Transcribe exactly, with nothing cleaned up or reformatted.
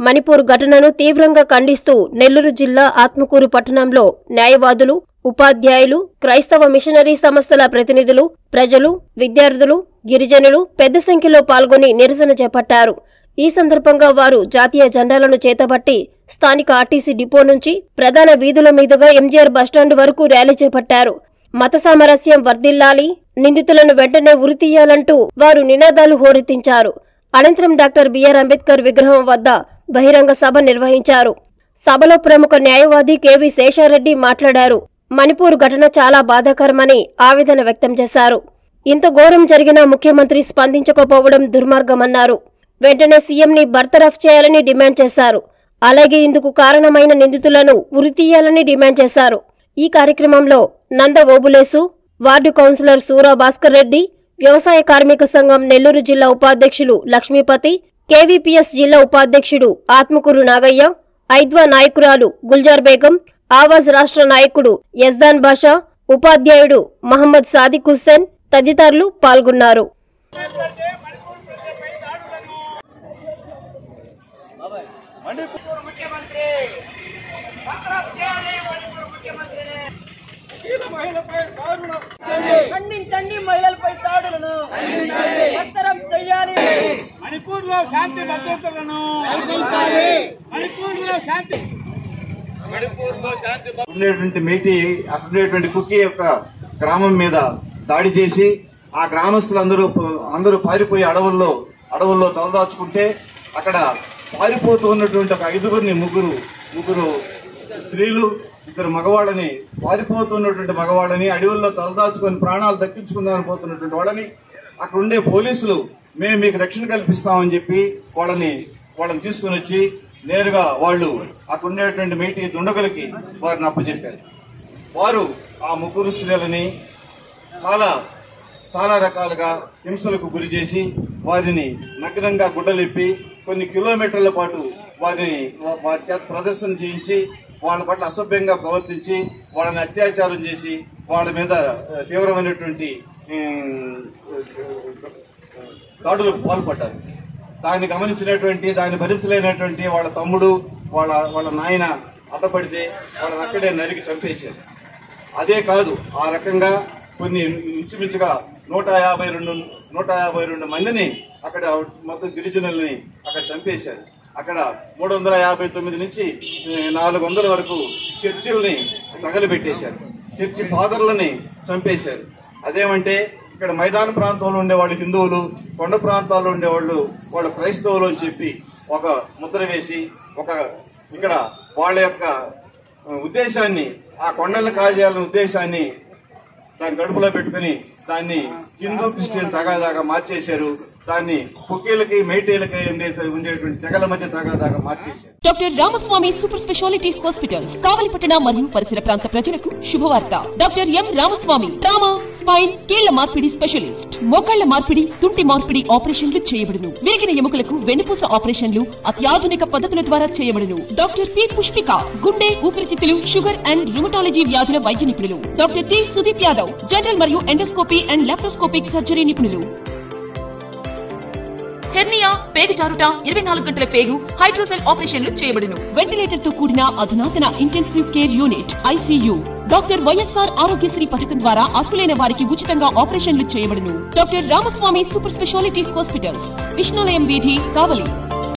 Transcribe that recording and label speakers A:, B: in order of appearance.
A: మణిపూర్ ఘటనను తీవ్రంగా ఖండిస్తూ నెల్లూరు జిల్లా ఆత్మకూరు పట్టణంలో న్యాయవాదులు, ఉపాధ్యాయులు, క్రైస్తవ మిషనరీ సంస్థల ప్రతినిధులు, ప్రజలు, విద్యార్థులు, గిరిజనులు పెద్ద సంఖ్యలో పాల్గొని నిరసన చేపట్టారు. ఈ సందర్భంగా వారు జాతీయ జెండాలను చేతబట్టి స్థానిక ఆర్టీసీ డిపో నుంచి ప్రధాన వీధుల మీదుగా ఎంజీఆర్ బస్టాండ్ వరకు ర్యాలీ చేపట్టారు. మత సామరస్యం వర్ధిల్లాలి, నిందితులను వెంటనే ఉరితీయాలంటూ వారు నినాదాలు హోరెత్తించారు. అనంతరం డాక్టర్ బిఆర్ అంబేద్కర్ విగ్రహం వద్ద బహిరంగ సభ నిర్వహించారు. సభలో ప్రముఖ న్యాయవాది కెవి శేషారెడ్డి మాట్లాడారు. మణిపూర్ ఘటన చాలా బాధాకరమని ఆవేదన వ్యక్తం చేశారు. ఇంత ఘోరం జరిగినా ముఖ్యమంత్రి స్పందించకపోవడం దుర్మార్గమన్నారు. వెంటనే సీఎంని బర్తరఫ్ చేయాలని డిమాండ్ చేశారు. అలాగే ఇందుకు కారణమైన నిందితులను ఉరితీయాలని డిమాండ్ చేశారు. ఈ కార్యక్రమంలో నంద ఓబులేసు, వార్డు కౌన్సిలర్ సూరా భాస్కర్ రెడ్డి, వ్యవసాయ కార్మిక సంఘం నెల్లూరు జిల్లా ఉపాధ్యక్షులు లక్ష్మీపతి, కేవీపీఎస్ జిల్లా ఉపాధ్యక్షుడు ఆత్మకూరు నాగయ్య, ఐద్వా నాయకురాలు గుల్జార్ బేగం, ఆవాజ్ రాష్ట్ర నాయకుడు యజ్దాన్ బాషా, ఉపాధ్యాయుడు మహమ్మద్ సాదిక్ హుస్సేన్ తదితరులు పాల్గొన్నారు.
B: ఖండించండి మహిళలపై దాడులను, బర్తరఫ్ చేయాలి. మణిపూర్లో శాంతి భద్రతలను, మణిపూర్లో శాంతి మణిపూర్లో శాంతి
C: ఉండేటువంటి మేటి అక్కడేటువంటి కుకీ యొక్క గ్రామం మీద దాడి చేసి ఆ గ్రామస్తులందరూ అందరూ పారిపోయి అడవుల్లో అడవుల్లో తలదాచుకుంటే అక్కడ పారిపోతూ ఉన్నటువంటి ఒక ఐదుగురిని ముగ్గురు ముగ్గురు స్త్రీలు ఇద్దరు మగవాళ్ళని పారిపోతున్నటువంటి మగవాళ్ళని అడవుల్లో తలదాచుకొని ప్రాణాలు దక్కించుకుందామని పోతున్నటువంటి వాళ్ళని అక్కడ ఉండే పోలీసులు మేము మీకు రక్షణ కల్పిస్తామని చెప్పి వాళ్ళని వాళ్ళని తీసుకుని వచ్చి నేరుగా వాళ్ళు అక్కడ ఉండేటువంటి మేటి దుండగులకి వారిని అప్పచెప్పారు. వారు ఆ ముగ్గురు స్త్రీలని చాలా చాలా రకాలుగా హింసలకు గురి చేసి వారిని నగ్నంగా గుడ్డలిప్పి కొన్ని కిలోమీటర్ల పాటు వారిని వారి చేత ప్రదర్శన చేయించి వాళ్ళ పట్ల అసభ్యంగా ప్రవర్తించి వాళ్ళని అత్యాచారం చేసి వాళ్ళ మీద తీవ్రమైనటువంటి దాడులకు పాల్పడ్డారు. దాన్ని గమనించినటువంటి దాన్ని భరించలేనటువంటి వాళ్ళ తమ్ముడు వాళ్ళ వాళ్ళ నాయన అడ్డపడితే వాళ్ళని అక్కడే నరికి చంపేశారు. అదే కాదు, ఆ రకంగా కొన్ని ఇంచుమించుగా నూట యాభై రెండు నూట యాభై రెండు మందిని అక్కడ మొత్తం గిరిజనుల్ని అక్కడ చంపేశారు. అక్కడ మూడు వందల యాభై తొమ్మిది నుంచి నాలుగు వందల వరకు చర్చిల్ని తగలబెట్టేశారు. చర్చి ఫాదర్లని చంపేశారు. అదేమంటే ఇక్కడ మైదాన ప్రాంతంలో ఉండేవాళ్ళు హిందువులు, కొండ ప్రాంతాల్లో ఉండేవాళ్ళు వాళ్ళు క్రైస్తవులు అని చెప్పి ఒక ముద్ర వేసి ఒక ఇక్కడ వాళ్ళ యొక్క ఉద్దేశాన్ని ఆ కొండలను కాజేయాలనే ఉద్దేశాన్ని దాన్ని గడుపులో పెట్టుకుని దాన్ని హిందూ క్రిస్టియన్ తగాదాగా మార్చేశారు. దాన్ని కుక్కీలకి మైటీలకి ఉండేటువంటి తెగల మధ్య తగాదాగా మార్చేశారు.
D: Doctor Ramaswamy super speciality hospitals కావలిపట్టణ మరియు పరిసర ప్రాంత ప్రజలకు శుభవార్త. Doctor M Ramaswamy trauma, spine, కీళ్ల మార్పిడి స్పెషలిస్ట్. మోకాళ్ల మార్పిడి, తుంటి మార్పిడి ఆపరేషన్లు చేయబడును. విరిగిన ఎముకలకు వెన్నుపూస ఆపరేషన్లు అత్యాధునిక పద్ధతుల ద్వారా చేయబడును. డాక్టర్ పి పుష్పిక గుండె, ఊపిరితిత్తులు, షుగర్ అండ్ రుమటాలజీ వ్యాధుల వైద్య నిపుణులు. Doctor T Sudeep Yadav general మరియు ఎండోస్కోపీ అండ్ లాప్రోస్కోపిక్ సర్జరీ నిపుణులు. హెర్నియా, పేగు జారుట, ఇరవై నాలుగు గంటల పేగు, హైడ్రోసెల్ ఆపరేషన్లు చేయబడును. వెంటిలేటర్ తో కూడిన అధునాతన intensive care unit ICU. Doctor YSR Aarogyasri పథకం ద్వారా అర్హులైన వారికి ఉచితంగా ఆపరేషన్లు చేయబడును. Doctor Ramaswamy super speciality hospitals, Vishnulayam వీధి, కావలి.